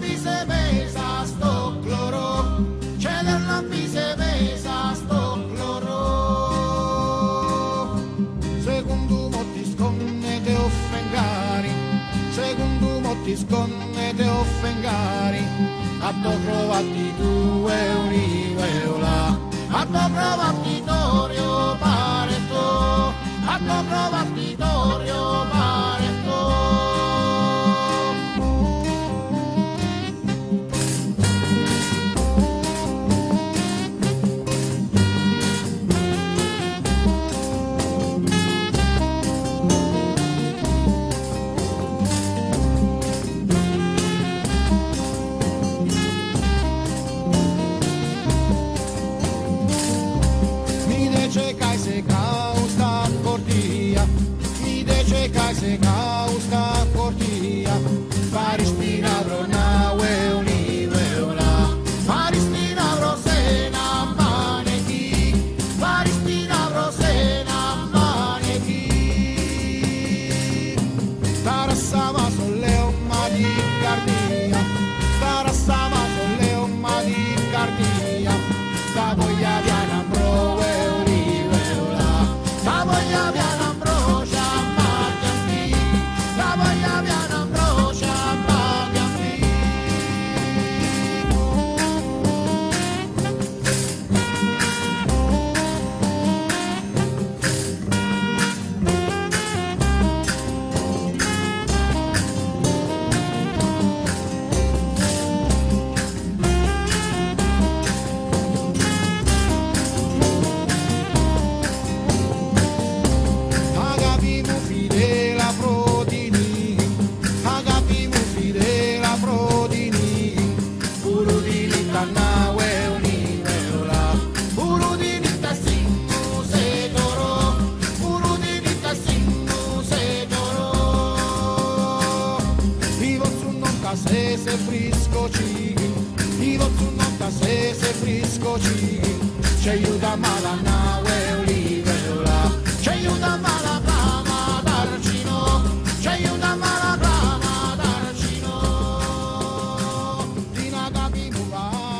se mesa sto cloro, c'è dell'ampi se mesa sto cloro. Secondo mo ti sconne te offengari, secondo mo ti sconne te offengari, a to trovati due univeola, a to trovati Torio Pareto, a to trovati Torio Pareto. Se causta cortia, mi dice che se causta cortia, faristina brona univeola, faristina brosena manechi, faristina brosena manechi. Tarassama solleo ma di cardia, tarassama solleo ma di cardia, da voglia piana bro. La voglia piana ambrosia, maghi, la voglia piana ambrosia, maghi. Se frisco cighi, i vostri notta se frisco cighi, ci aiuta mala nave oliveola, ci aiuta mala brama d'arcino, ci aiuta mala brama d'arcino, di nagabi muva.